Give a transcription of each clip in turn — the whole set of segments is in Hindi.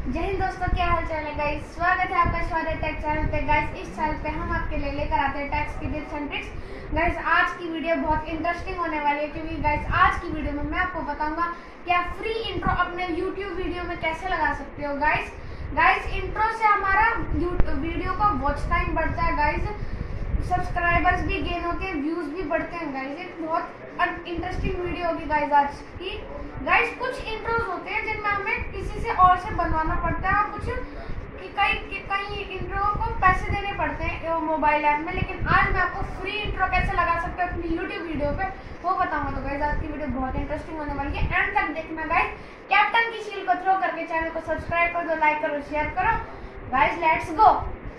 जय हिंद दोस्तों, क्या हाल चाल है गाइस। स्वागत है आपका स्वागत टेक चैनल पे। गाइस इस चैनल पे हम आपके लिए लेकर आते हैं टैक्स की टिप्स एंड ट्रिक्स। गाइस आज की वीडियो बहुत इंटरेस्टिंग होने वाली है, क्योंकि गाइस आज की वीडियो में मैं आपको बताऊंगा कि आप फ्री इंट्रो अपने यूट्यूब वीडियो में कैसे लगा सकते हो। गाइस इंट्रो से हमारा वीडियो का वॉच टाइम बढ़ता है गाइस, सब्सक्राइबर्स भी गेन होते हैं, व्यूज भी बढ़ते हैं। गाइस एक बहुत इंटरेस्टिंग वीडियो होगी गाइस आज की। गाइस कुछ इंट्रोज होते हैं जिनमें हमें किसी से और से बनवाना पड़ता है, और कुछ कई इंट्रो को पैसे देने पड़ते हैं मोबाइल ऐप में। लेकिन आज मैं आपको फ्री इंट्रो कैसे लगा सकते हो अपनी यूट्यूब वीडियो पे वो बताऊंगा। तो गाइस आज की वीडियो बहुत इंटरेस्टिंग होने वाली है, एंड तक देखना गाइस। कैप्टन की शील को थ्रो करके चैनल को सब्सक्राइब कर दो, लाइक करो, शेयर करो। Guys let's go.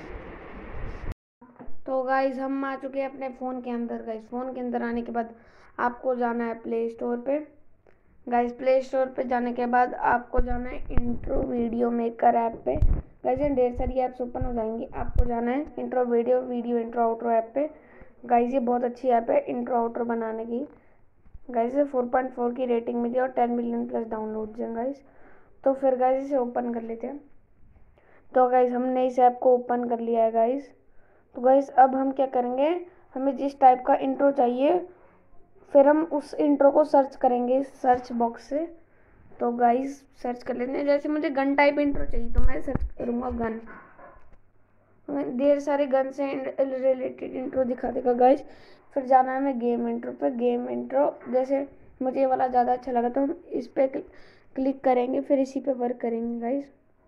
तो गाइस हम आ चुके हैं अपने फ़ोन के अंदर। गाइस फ़ोन के अंदर आने के बाद आपको जाना है प्ले स्टोर पे। गाइस प्ले स्टोर पे जाने के बाद आपको जाना है इंट्रो वीडियो मेकर ऐप पे। गाइस यहाँ ढेर सारी ऐप्स ओपन हो जाएंगी, आपको जाना है intro video intro outro app पे। गाइस ये बहुत अच्छी ऐप है इंट्रो आउट्रो बनाने की। गाइस 4.4 की रेटिंग मिली और 10 मिलियन प्लस डाउनलोड हैं गाइस। तो फिर गाइस इसे ओपन कर लेते हैं। तो गाइस हमने इस ऐप को ओपन कर लिया है गाइस। तो गाइस अब हम क्या करेंगे, हमें जिस टाइप का इंट्रो चाहिए फिर हम उस इंट्रो को सर्च करेंगे सर्च बॉक्स से। तो गाइस सर्च कर लेते हैं। जैसे मुझे गन टाइप इंट्रो चाहिए तो मैं सर्च करूँगा गन। ढेर सारे गन से रिलेटेड इंट्रो दिखा देगा गाइस। फिर जाना है हमें गेम इंट्रो पे। गेम इंट्रो जैसे मुझे ये वाला ज़्यादा अच्छा लगा तो हम इस पर क्लिक करेंगे, फिर इसी पे वर्क करेंगे गाइस।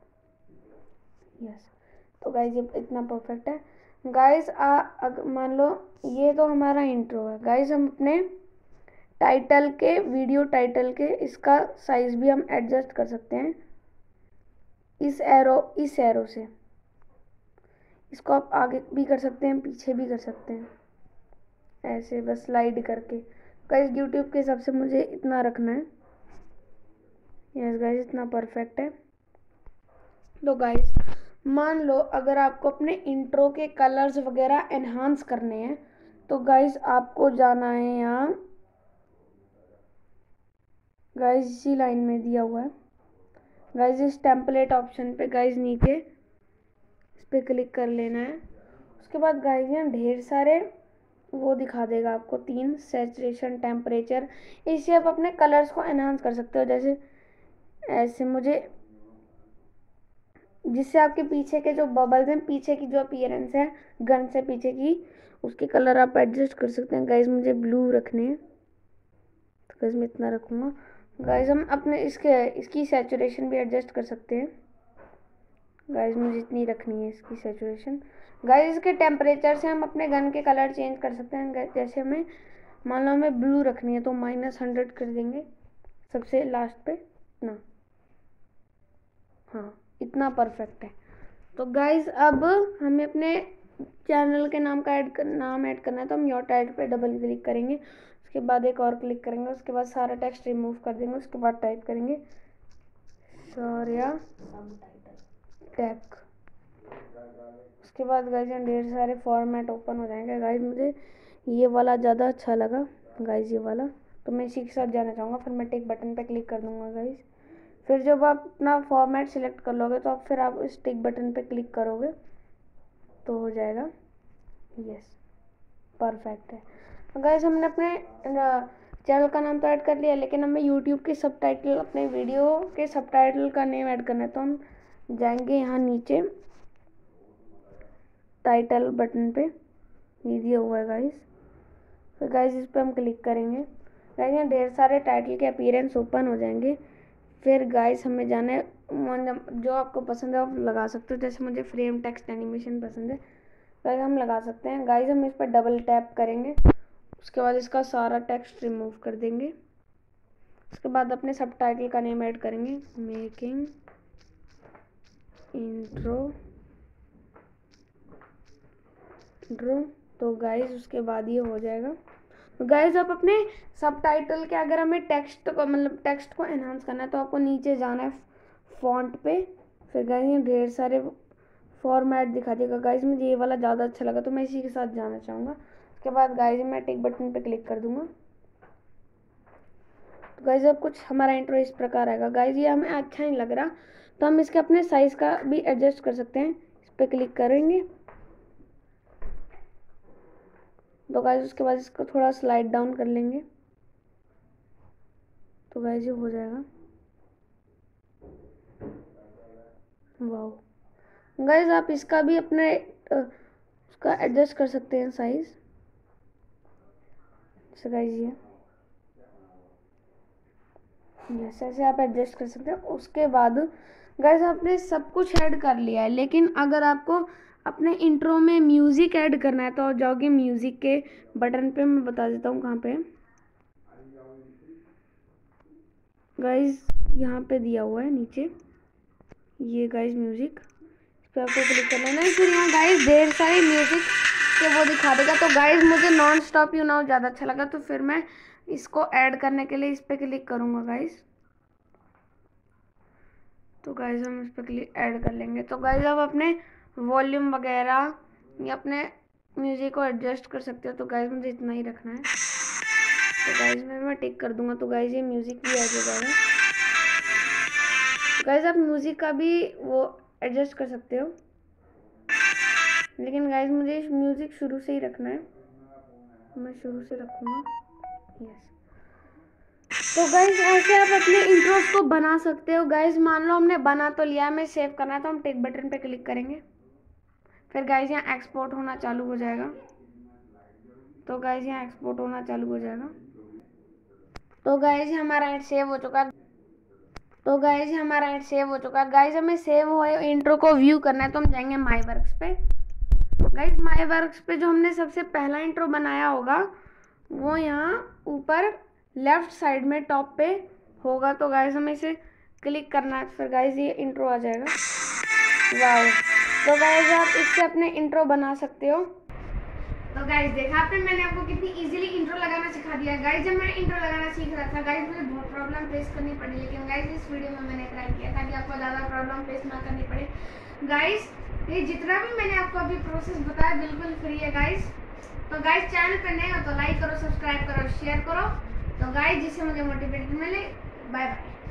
यस, तो गाइस ये इतना परफेक्ट है गाइस। मान लो ये तो हमारा इंट्रो है गाइस। हम अपने टाइटल के वीडियो टाइटल के इसका साइज भी हम एडजस्ट कर सकते हैं इस एरो से। इसको आप आगे भी कर सकते हैं, पीछे भी कर सकते हैं, ऐसे बस स्लाइड करके। गाइस यूट्यूब के हिसाब से मुझे इतना रखना है। यस गाइस इतना परफेक्ट है। तो गाइस मान लो अगर आपको अपने इंट्रो के कलर्स वगैरह एनहांस करने हैं तो गाइस आपको जाना है यहाँ। गाइस इसी लाइन में दिया हुआ है गाइस, इस टेम्पलेट ऑप्शन पे गाइस नीचे इस पे क्लिक कर लेना है। उसके बाद गाइस यहाँ ढेर सारे वो दिखा देगा आपको 3 सैचुरेशन टेम्परेचर। इससे आप अपने कलर्स को एनहांस कर सकते हो। जैसे ऐसे मुझे जिससे आपके पीछे के जो बबल्स हैं, पीछे की जो अपीयरेंस है गन से पीछे की, उसके कलर आप एडजस्ट कर सकते हैं। गाइस मुझे ब्लू रखने हैं तो गाइस मैं इतना रखूँगा। गाइस हम अपने इसकी सैचुरेशन भी एडजस्ट कर सकते हैं। गाइस मुझे इतनी रखनी है इसकी सैचुरेशन। गाइस इसके टेम्परेचर से हम अपने गन के कलर चेंज कर सकते हैं। जैसे हमें मान लो हमें ब्लू रखनी है तो -100 कर देंगे सबसे लास्ट पे। इतना, हाँ इतना परफेक्ट है। तो गाइस अब हमें अपने चैनल के नाम ऐड करना है। तो हम योर टाइटल पे डबल क्लिक करेंगे, उसके बाद एक और क्लिक करेंगे, उसके बाद सारा टेक्स्ट रिमूव कर देंगे, उसके बाद टाइप करेंगे शौर्या टेक। उसके बाद गाइस ढेर सारे फॉर्मेट ओपन हो जाएंगे। गाइस मुझे ये वाला ज़्यादा अच्छा लगा गाइस, ये वाला, तो मैं इसी के साथ जाना चाहूँगा। फिर मैं टिक बटन पे क्लिक कर दूँगा गाइस। फिर जब आप अपना फॉर्मेट सिलेक्ट कर लोगे तो फिर आप इस टिक बटन पे क्लिक करोगे तो हो जाएगा। यस परफेक्ट है। गाइस हमने अपने चैनल का नाम तो ऐड कर लिया, लेकिन हमें यूट्यूब के सबटाइटल, अपने वीडियो के सबटाइटल का नेम ऐड करना है। तो हम जाएंगे यहाँ नीचे टाइटल बटन पे, ये दिया हुआ है गाइस। फिर गाइस इस पर हम क्लिक करेंगे। गाइस यहाँ ढेर सारे टाइटल के अपीयरेंस ओपन हो जाएंगे। फिर गाइस हमें जाना है, जो आपको पसंद है आप लगा सकते हो। जैसे मुझे फ्रेम टेक्स्ट एनिमेशन पसंद है, गाइस हम लगा सकते हैं। गाइस हम इस पर डबल टैप करेंगे, उसके बाद इसका सारा टेक्स्ट रिमूव कर देंगे। उसके बाद अपने सबटाइटल का नेम ऐड करेंगे, मेकिंग इंट्रो। तो गाइस उसके बाद ये हो जाएगा। तो गाइस आप अपने सबटाइटल के अगर हमें टेक्स्ट को एनहांस करना है तो आपको नीचे जाना है फॉन्ट पे। फिर गाइस ये ढेर सारे फॉर्मेट दिखा देगा। गाइस मुझे ये वाला ज़्यादा अच्छा लगा तो मैं इसी के साथ जाना चाहूँगा। उसके बाद गाइस मैं टिक बटन पे क्लिक कर दूँगा। तो गाइज अब कुछ हमारा इंट्रो इस प्रकार आएगा। गाइज ये हमें अच्छा नहीं लग रहा तो हम इसके अपने साइज का भी एडजस्ट कर सकते हैं। इस पर क्लिक करेंगे तो गाइज उसके बाद इसको थोड़ा स्लाइड डाउन कर लेंगे तो गाइज ये हो जाएगा। वाह गाइज आप इसका भी अपने उसका एडजस्ट कर सकते हैं साइज। जैसे गाइज ये ऐसे आप एडजस्ट कर सकते हैं। उसके बाद गाइज आपने सब कुछ ऐड कर लिया है, लेकिन अगर आपको अपने इंट्रो में म्यूजिक ऐड करना है तो जाओगे म्यूजिक के बटन पे। मैं बता देता हूँ कहाँ पे गाइज, यहाँ पे दिया हुआ है नीचे ये गाइज म्यूजिक, इस पर आपको क्लिक कर लेना है। फिर यहाँ गाइज ढेर सारे म्यूजिक के वो दिखा देगा। तो गाइज मुझे नॉन स्टॉप यू नाउ ज़्यादा अच्छा लगा तो फिर मैं इसको ऐड करने के लिए इस पर क्लिक करूँगा गाइज। तो गाइज हम इस पर क्लिक ऐड कर लेंगे। तो गाइज आप अपने वॉल्यूम वगैरह या अपने म्यूजिक को एडजस्ट कर सकते हो। तो गाइज मुझे इतना ही रखना है तो गाइज मैं टिक कर दूंगा तो गाइज ये म्यूजिक भी आ जाएगा। तो गाइज आप म्यूजिक का भी वो एडजस्ट कर सकते हो, लेकिन गाइज मुझे म्यूजिक शुरू से ही रखना है। मैं शुरू से रखूँगा। यस तो गाइज ऐसे आप अपने इंट्रोस को बना सकते हो। गाइज मान लो हमने बना तो लिया, हमें सेव करना है तो हम टिक बटन पे क्लिक करेंगे। फिर गाइज यहाँ एक्सपोर्ट होना चालू हो जाएगा। तो गाइज यहाँ एक्सपोर्ट होना चालू हो जाएगा। तो गाइज हमारा ऐड सेव हो चुका है। गाइज हमें सेव हुए इंट्रो को व्यू करना है तो हम जाएंगे माई वर्क्स पे। गाइज माई वर्क्स पे जो हमने सबसे पहला इंट्रो बनाया होगा वो यहाँ ऊपर लेफ्ट साइड में टॉप पे होगा। तो गाइज हमें इसे क्लिक करना है, फिर गाइज ये इंट्रो आ जाएगा। वाह तो गाइज आप इससे अपने इंट्रो बना सकते हो। तो गाइज देखा आपने मैंने आपको कितनी इजीली इंट्रो लगाना सिखा दिया। गाइज जब मैं इंट्रो लगाना सीख रहा था गाइज मुझे बहुत प्रॉब्लम फेस करनी पड़ी, लेकिन गाइज इस वीडियो में मैंने ट्राई किया ताकि आपको ज़्यादा प्रॉब्लम फेस ना करनी पड़े। गाइज ये जितना भी मैंने आपको अभी प्रोसेस बताया बिल्कुल फ्री है गाइज। तो गाइज चैनल पर नए हो तो लाइक करो, सब्सक्राइब करो, शेयर करो। तो गाइज जिससे मुझे मोटिवेट मिले। Bye bye.